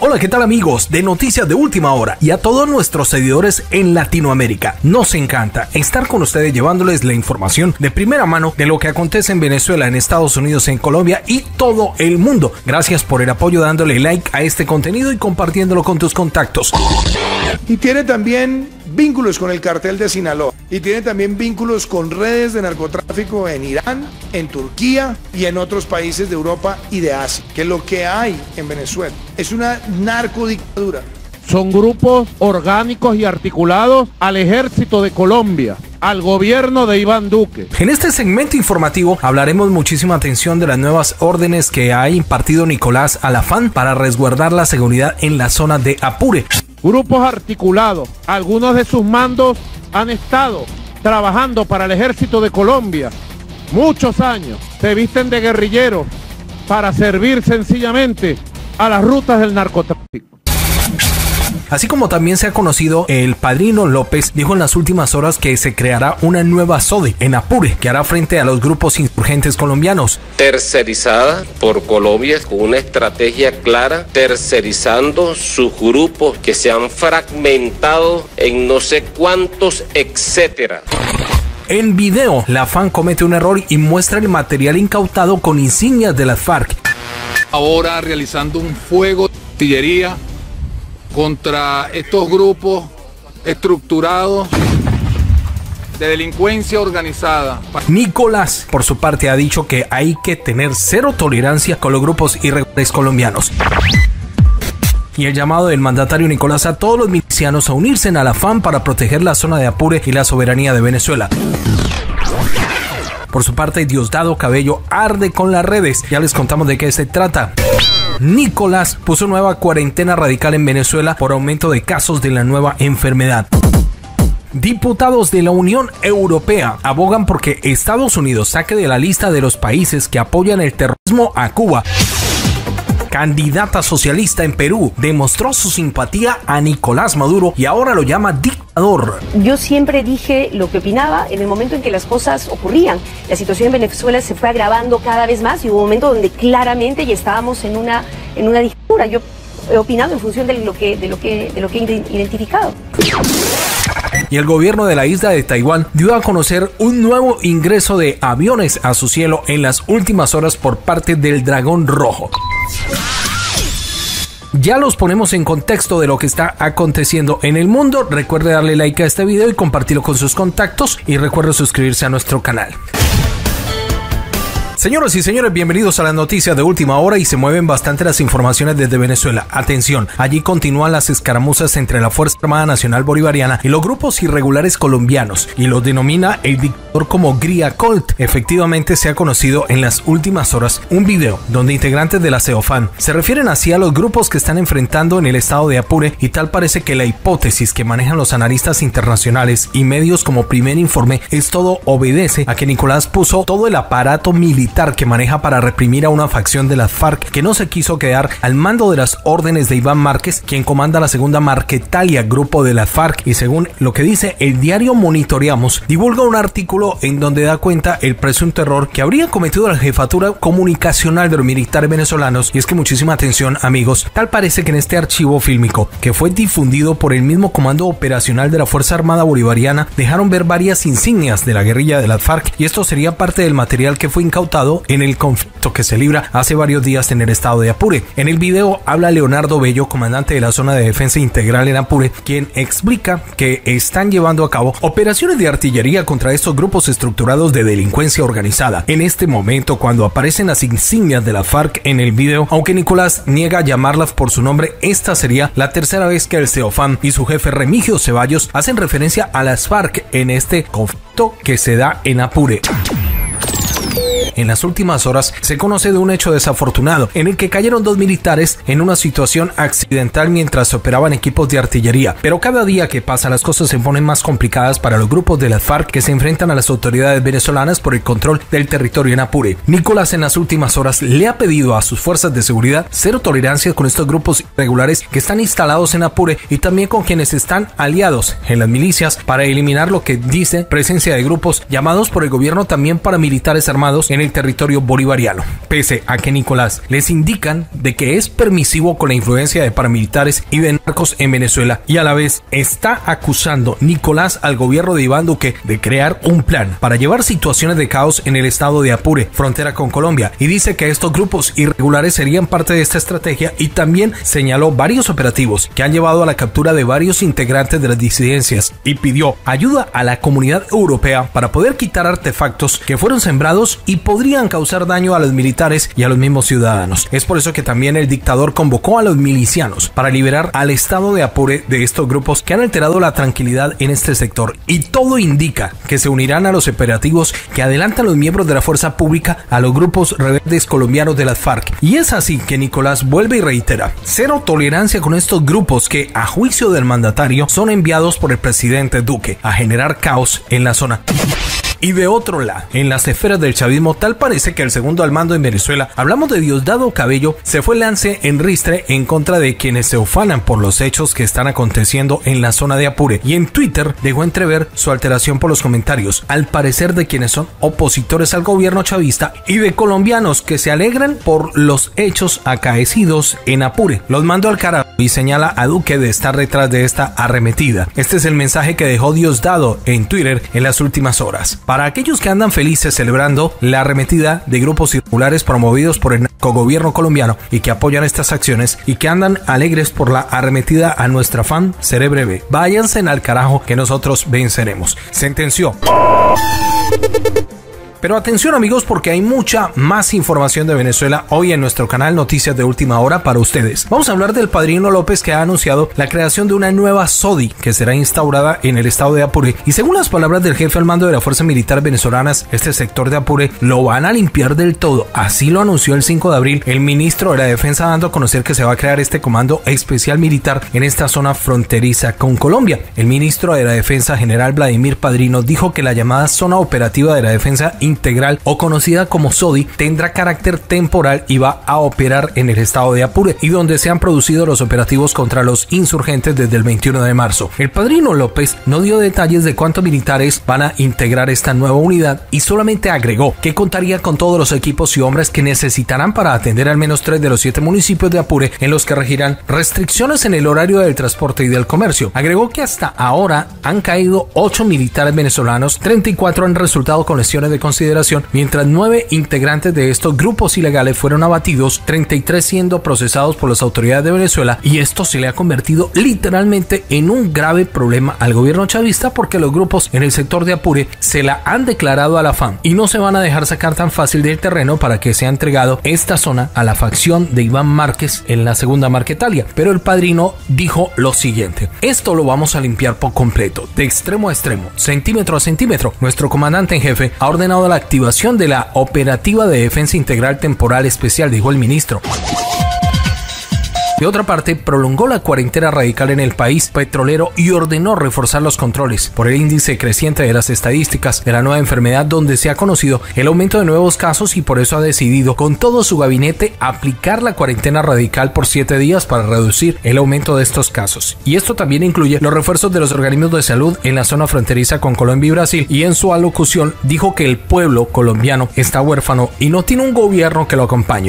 Hola, ¿qué tal amigos de Noticias de Última Hora y a todos nuestros seguidores en Latinoamérica? Nos encanta estar con ustedes llevándoles la información de primera mano de lo que acontece en Venezuela, en Estados Unidos, en Colombia y todo el mundo. Gracias por el apoyo dándole like a este contenido y compartiéndolo con tus contactos. Y tiene también vínculos con el cartel de Sinaloa y tiene también vínculos con redes de narcotráfico en Irán, en Turquía y en otros países de Europa y de Asia, que lo que hay en Venezuela es una narcodictadura. Son grupos orgánicos y articulados al ejército de Colombia, al gobierno de Iván Duque. En este segmento informativo hablaremos muchísima atención de las nuevas órdenes que ha impartido Nicolás a la FARC para resguardar la seguridad en la zona de Apure. Grupos articulados, algunos de sus mandos han estado trabajando para el ejército de Colombia muchos años, se visten de guerrilleros para servir sencillamente a las rutas del narcotráfico. Así como también se ha conocido, el Padrino López dijo en las últimas horas que se creará una nueva SODE en Apure que hará frente a los grupos insurgentes colombianos. Tercerizada por Colombia con una estrategia clara, tercerizando sus grupos que se han fragmentado en no sé cuántos, etcétera. En video, la FARC comete un error y muestra el material incautado con insignias de las FARC. Ahora realizando un fuego de artillería contra estos grupos estructurados de delincuencia organizada. Nicolás, por su parte, ha dicho que hay que tener cero tolerancia con los grupos irregulares colombianos. Y el llamado del mandatario Nicolás a todos los milicianos a unirse a la FARC para proteger la zona de Apure y la soberanía de Venezuela. Por su parte, Diosdado Cabello arde con las redes. Ya les contamos de qué se trata. Nicolás puso nueva cuarentena radical en Venezuela por aumento de casos de la nueva enfermedad. Diputados de la Unión Europea abogan porque Estados Unidos saque de la lista de los países que apoyan el terrorismo a Cuba. Candidata socialista en Perú demostró su simpatía a Nicolás Maduro y ahora lo llama dictador. Yo siempre dije lo que opinaba en el momento en que las cosas ocurrían. La situación en Venezuela se fue agravando cada vez más y hubo un momento donde claramente ya estábamos en una dictadura. Yo he opinado en función de lo que he identificado. Y el gobierno de la isla de Taiwán dio a conocer un nuevo ingreso de aviones a su cielo en las últimas horas por parte del Dragón Rojo. Ya los ponemos en contexto de lo que está aconteciendo en el mundo. Recuerde darle like a este video y compartirlo con sus contactos y recuerde suscribirse a nuestro canal. Señoras y señores, bienvenidos a las noticias de última hora y se mueven bastante las informaciones desde Venezuela. Atención, allí continúan las escaramuzas entre la Fuerza Armada Nacional Bolivariana y los grupos irregulares colombianos y los denomina el dictador como Gria Colt. Efectivamente se ha conocido en las últimas horas un video donde integrantes de la CEOFAN se refieren así a los grupos que están enfrentando en el estado de Apure y tal parece que la hipótesis que manejan los analistas internacionales y medios como Primer Informe es todo obedece a que Nicolás puso todo el aparato militar que maneja para reprimir a una facción de las FARC que no se quiso quedar al mando de las órdenes de Iván Márquez, quien comanda la segunda Marquetalia, grupo de las FARC, y según lo que dice el diario Monitoreamos, divulga un artículo en donde da cuenta el presunto error que habría cometido la jefatura comunicacional de los militares venezolanos. Y es que muchísima atención amigos, tal parece que en este archivo fílmico que fue difundido por el mismo comando operacional de la Fuerza Armada Bolivariana dejaron ver varias insignias de la guerrilla de las FARC y esto sería parte del material que fue incautado en el conflicto que se libra hace varios días en el estado de Apure. En el video habla Leonardo Bello, comandante de la zona de defensa integral en Apure, quien explica que están llevando a cabo operaciones de artillería contra estos grupos estructurados de delincuencia organizada. En este momento, cuando aparecen las insignias de la FARC en el video, aunque Nicolás niega llamarlas por su nombre, esta sería la tercera vez que el CEOFAN y su jefe Remigio Ceballos hacen referencia a las FARC en este conflicto que se da en Apure. En las últimas horas se conoce de un hecho desafortunado en el que cayeron 2 militares en una situación accidental mientras operaban equipos de artillería, pero cada día que pasa las cosas se ponen más complicadas para los grupos de las FARC que se enfrentan a las autoridades venezolanas por el control del territorio en Apure. Nicolás en las últimas horas le ha pedido a sus fuerzas de seguridad cero tolerancia con estos grupos irregulares que están instalados en Apure y también con quienes están aliados en las milicias para eliminar lo que dice presencia de grupos llamados por el gobierno también paramilitares armados en el territorio bolivariano, pese a que Nicolás les indican de que es permisivo con la influencia de paramilitares y de narcos en Venezuela, y a la vez está acusando Nicolás al gobierno de Iván Duque de crear un plan para llevar situaciones de caos en el estado de Apure, frontera con Colombia, y dice que estos grupos irregulares serían parte de esta estrategia, y también señaló varios operativos que han llevado a la captura de varios integrantes de las disidencias y pidió ayuda a la comunidad europea para poder quitar artefactos que fueron sembrados y podrían causar daño a los militares y a los mismos ciudadanos. Es por eso que también el dictador convocó a los milicianos para liberar al estado de Apure de estos grupos que han alterado la tranquilidad en este sector, y todo indica que se unirán a los operativos que adelantan los miembros de la fuerza pública a los grupos rebeldes colombianos de las FARC. Y es así que Nicolás vuelve y reitera: cero tolerancia con estos grupos que, a juicio del mandatario, son enviados por el presidente Duque a generar caos en la zona. Y de otro lado, en las esferas del chavismo, tal parece que el segundo al mando en Venezuela, hablamos de Diosdado Cabello, se fue lance en ristre en contra de quienes se ufanan por los hechos que están aconteciendo en la zona de Apure, y en Twitter dejó entrever su alteración por los comentarios, al parecer de quienes son opositores al gobierno chavista y de colombianos que se alegran por los hechos acaecidos en Apure. Los mandó al carajo y señala a Duque de estar detrás de esta arremetida. Este es el mensaje que dejó Diosdado en Twitter en las últimas horas. Para aquellos que andan felices celebrando la arremetida de grupos irregulares promovidos por el narcogobierno colombiano y que apoyan estas acciones, y que andan alegres por la arremetida a nuestra fan, seré breve. Váyanse al carajo que nosotros venceremos, sentenció. Pero atención amigos, porque hay mucha más información de Venezuela hoy en nuestro canal Noticias de Última Hora para ustedes. Vamos a hablar del Padrino López, que ha anunciado la creación de una nueva SODI que será instaurada en el estado de Apure, y según las palabras del jefe al mando de la Fuerza Militar venezolanas, este sector de Apure lo van a limpiar del todo. Así lo anunció el 5 de abril el ministro de la Defensa, dando a conocer que se va a crear este comando especial militar en esta zona fronteriza con Colombia. El ministro de la Defensa, general Vladimir Padrino, dijo que la llamada Zona Operativa de la Defensa Integral, o conocida como SODI, tendrá carácter temporal y va a operar en el estado de Apure, y donde se han producido los operativos contra los insurgentes desde el 21 de marzo. El Padrino López no dio detalles de cuántos militares van a integrar esta nueva unidad, y solamente agregó que contaría con todos los equipos y hombres que necesitarán para atender al menos 3 de los 7 municipios de Apure, en los que regirán restricciones en el horario del transporte y del comercio. Agregó que hasta ahora han caído 8 militares venezolanos, 34 han resultado con lesiones de consideración, mientras 9 integrantes de estos grupos ilegales fueron abatidos, 33 siendo procesados por las autoridades de Venezuela, y esto se le ha convertido literalmente en un grave problema al gobierno chavista, porque los grupos en el sector de Apure se la han declarado a la FARC y no se van a dejar sacar tan fácil del terreno para que sea entregado esta zona a la facción de Iván Márquez en la segunda Marquetalia. Pero el Padrino dijo lo siguiente: esto lo vamos a limpiar por completo, de extremo a extremo, centímetro a centímetro. Nuestro comandante en jefe ha ordenado la activación de la Operativa de Defensa Integral Temporal Especial, dijo el ministro. De otra parte, prolongó la cuarentena radical en el país petrolero y ordenó reforzar los controles por el índice creciente de las estadísticas de la nueva enfermedad, donde se ha conocido el aumento de nuevos casos, y por eso ha decidido con todo su gabinete aplicar la cuarentena radical por 7 días para reducir el aumento de estos casos. Y esto también incluye los refuerzos de los organismos de salud en la zona fronteriza con Colombia y Brasil, y en su alocución dijo que el pueblo colombiano está huérfano y no tiene un gobierno que lo acompañe.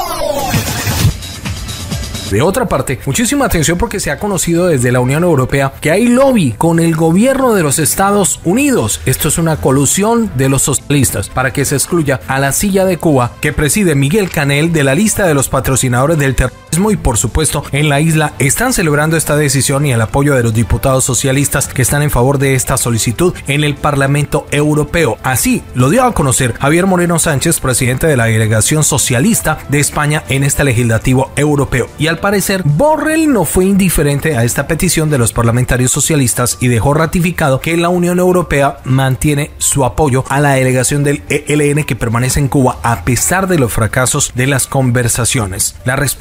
De otra parte, muchísima atención, porque se ha conocido desde la Unión Europea que hay lobby con el gobierno de los Estados Unidos. Esto es una colusión de los socialistas para que se excluya a la silla de Cuba que preside Miguel Canel de la lista de los patrocinadores del terrorismo, y por supuesto en la isla están celebrando esta decisión y el apoyo de los diputados socialistas que están en favor de esta solicitud en el Parlamento Europeo. Así lo dio a conocer Javier Moreno Sánchez, presidente de la delegación socialista de España en este legislativo europeo, y al parecer Borrell no fue indiferente a esta petición de los parlamentarios socialistas y dejó ratificado que la Unión Europea mantiene su apoyo a la delegación del ELN que permanece en Cuba a pesar de los fracasos de las conversaciones. La respuesta favorable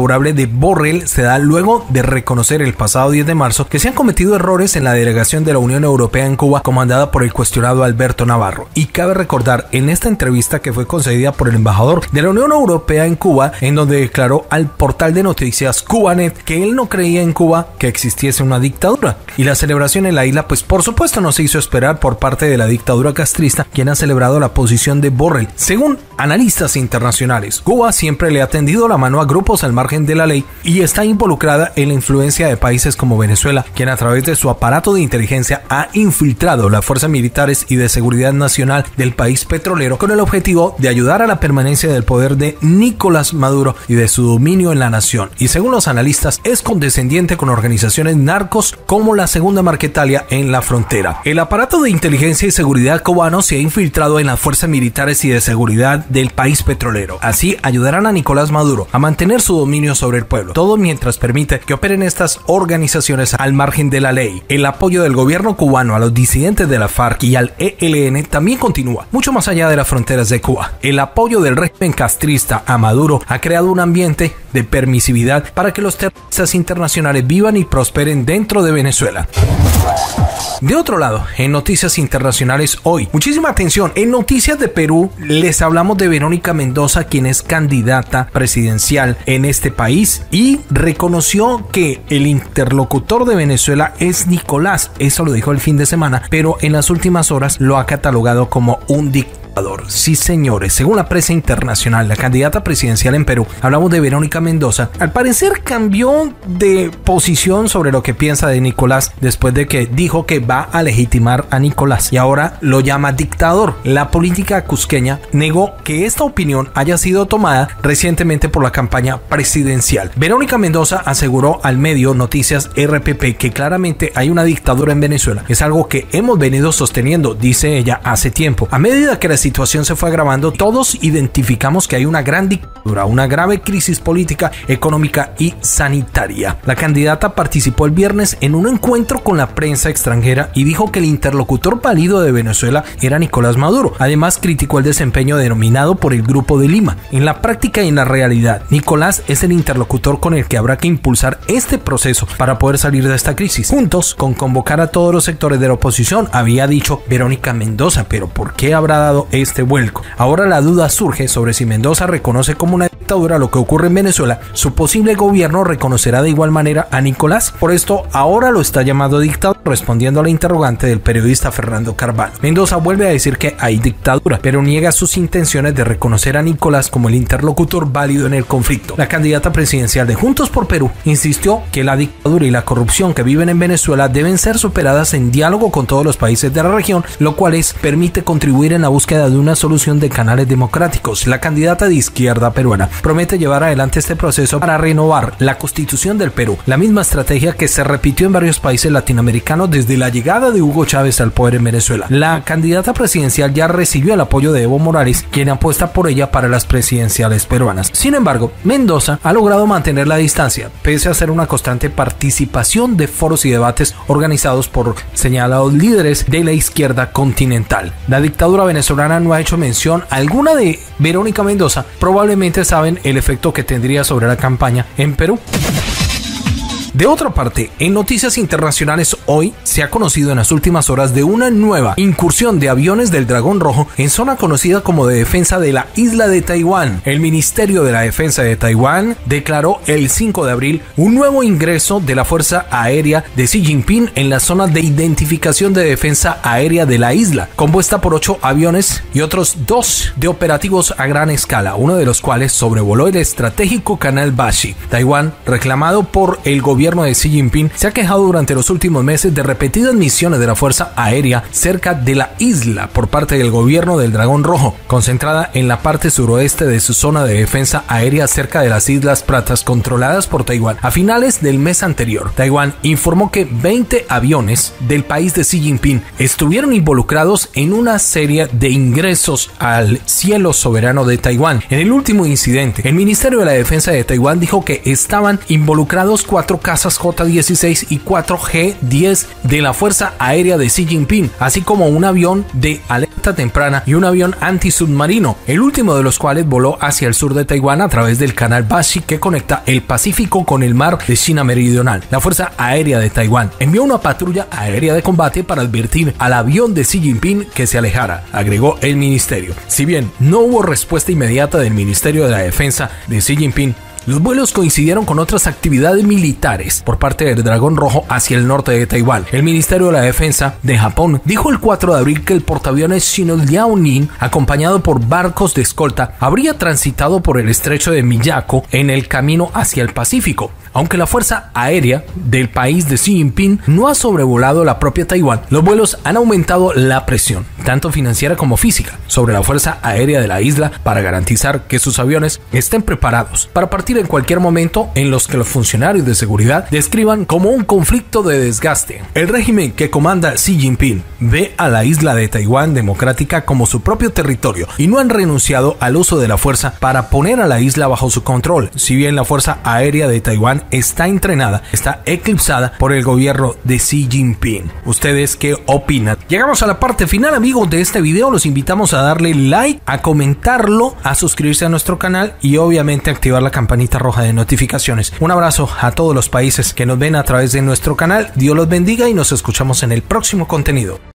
favorable de Borrell se da luego de reconocer el pasado 10 de marzo que se han cometido errores en la delegación de la Unión Europea en Cuba comandada por el cuestionado Alberto Navarro. Y cabe recordar en esta entrevista que fue concedida por el embajador de la Unión Europea en Cuba, en donde declaró al portal de noticias Cubanet que él no creía en Cuba que existiese una dictadura. Y la celebración en la isla, pues por supuesto no se hizo esperar por parte de la dictadura castrista, quien ha celebrado la posición de Borrell. Según analistas internacionales, Cuba siempre le ha tendido la mano a grupos al margen de la ley y está involucrada en la influencia de países como Venezuela, quien a través de su aparato de inteligencia ha infiltrado las fuerzas militares y de seguridad nacional del país petrolero con el objetivo de ayudar a la permanencia del poder de Nicolás Maduro y de su dominio en la nación. Y según los analistas, es condescendiente con organizaciones narcos como la Segunda Marquetalia en la frontera. El aparato de inteligencia y seguridad cubano se ha infiltrado en las fuerzas militares y de seguridad del país petrolero. Así ayudarán a Nicolás Maduro a mantener su dominio sobre el pueblo, todo mientras permite que operen estas organizaciones al margen de la ley. El apoyo del gobierno cubano a los disidentes de la FARC y al ELN también continúa, mucho más allá de las fronteras de Cuba. El apoyo del régimen castrista a Maduro ha creado un ambiente de permisividad para que los terroristas internacionales vivan y prosperen dentro de Venezuela. De otro lado, en noticias internacionales hoy, muchísima atención, en noticias de Perú les hablamos de Verónica Mendoza, quien es candidata presidencial en este país y reconoció que el interlocutor de Venezuela es Nicolás. Eso lo dijo el fin de semana, pero en las últimas horas lo ha catalogado como un dictador. Sí, señores, según la prensa internacional, la candidata presidencial en Perú, hablamos de Verónica Mendoza, al parecer cambió de posición sobre lo que piensa de Nicolás después de que dijo que va a legitimar a Nicolás y ahora lo llama dictador. La política cusqueña negó que esta opinión haya sido tomada recientemente por la campaña presidencial. Verónica Mendoza aseguró al medio Noticias RPP que claramente hay una dictadura en Venezuela. Es algo que hemos venido sosteniendo, dice ella, hace tiempo. A medida que la situación se fue agravando, todos identificamos que hay una gran dictadura, una grave crisis política, económica y sanitaria. La candidata participó el viernes en un encuentro con la prensa extranjera y dijo que el interlocutor válido de Venezuela era Nicolás Maduro. Además, criticó el desempeño denominado por el Grupo de Lima. En la práctica y en la realidad, Nicolás es el interlocutor con el que habrá que impulsar este proceso para poder salir de esta crisis, juntos con convocar a todos los sectores de la oposición, había dicho Verónica Mendoza. Pero ¿por qué habrá dado este vuelco? Ahora la duda surge sobre si Mendoza reconoce como una dictadura lo que ocurre en Venezuela, su posible gobierno reconocerá de igual manera a Nicolás. Por esto ahora lo está llamando dictador, respondiendo a la interrogante del periodista Fernando Carvalho. Mendoza vuelve a decir que hay dictadura, pero niega sus intenciones de reconocer a Nicolás como el interlocutor válido en el conflicto. La candidata presidencial de Juntos por Perú insistió que la dictadura y la corrupción que viven en Venezuela deben ser superadas en diálogo con todos los países de la región, lo cual permite contribuir en la búsqueda de una solución de canales democráticos. La candidata de izquierda peruana promete llevar adelante este proceso para renovar la constitución del Perú, la misma estrategia que se repitió en varios países latinoamericanos desde la llegada de Hugo Chávez al poder en Venezuela. La candidata presidencial ya recibió el apoyo de Evo Morales, quien apuesta por ella para las presidenciales peruanas. Sin embargo, Mendoza ha logrado mantener la distancia, pese a ser una constante participación de foros y debates organizados por señalados líderes de la izquierda continental. La dictadura venezolana no ha hecho mención alguna de Verónica Mendoza. Probablemente saben el efecto que tendría sobre la campaña en Perú. De otra parte, en noticias internacionales hoy se ha conocido en las últimas horas de una nueva incursión de aviones del Dragón Rojo en zona conocida como de defensa de la isla de Taiwán. El Ministerio de la Defensa de Taiwán declaró el 5 de abril un nuevo ingreso de la Fuerza Aérea de Xi Jinping en la zona de identificación de defensa aérea de la isla, compuesta por 8 aviones y otros 2 de operativos a gran escala, uno de los cuales sobrevoló el estratégico canal Bashi. Taiwán, reclamado por el gobierno de Xi Jinping, se ha quejado durante los últimos meses de repetidas misiones de la Fuerza Aérea cerca de la isla por parte del gobierno del Dragón Rojo, concentrada en la parte suroeste de su zona de defensa aérea cerca de las Islas Pratas controladas por Taiwán. A finales del mes anterior, Taiwán informó que 20 aviones del país de Xi Jinping estuvieron involucrados en una serie de ingresos al cielo soberano de Taiwán. En el último incidente, el Ministerio de la Defensa de Taiwán dijo que estaban involucrados 4 casos cazas J-16 y 4 G-10 de la Fuerza Aérea de Xi Jinping, así como un avión de alerta temprana y un avión antisubmarino, el último de los cuales voló hacia el sur de Taiwán a través del canal Bashi que conecta el Pacífico con el mar de China Meridional. La Fuerza Aérea de Taiwán envió una patrulla aérea de combate para advertir al avión de Xi Jinping que se alejara, agregó el ministerio. Si bien no hubo respuesta inmediata del Ministerio de la Defensa de Xi Jinping, los vuelos coincidieron con otras actividades militares por parte del Dragón Rojo hacia el norte de Taiwán. El Ministerio de la Defensa de Japón dijo el 4 de abril que el portaaviones chino Liaoning, acompañado por barcos de escolta, habría transitado por el estrecho de Miyako en el camino hacia el Pacífico. Aunque la Fuerza Aérea del país de Xi Jinping no ha sobrevolado la propia Taiwán, los vuelos han aumentado la presión, tanto financiera como física, sobre la Fuerza Aérea de la isla para garantizar que sus aviones estén preparados para partir en cualquier momento en los que los funcionarios de seguridad describan como un conflicto de desgaste. El régimen que comanda Xi Jinping ve a la isla de Taiwán democrática como su propio territorio y no han renunciado al uso de la fuerza para poner a la isla bajo su control. Si bien la Fuerza Aérea de Taiwán está entrenada, está eclipsada por el gobierno de Xi Jinping. ¿Ustedes qué opinan? Llegamos a la parte final, amigos, de este video. Los invitamos a darle like, a comentarlo, a suscribirse a nuestro canal y obviamente activar la campanita roja de notificaciones. Un abrazo a todos los países que nos ven a través de nuestro canal. Dios los bendiga y nos escuchamos en el próximo contenido.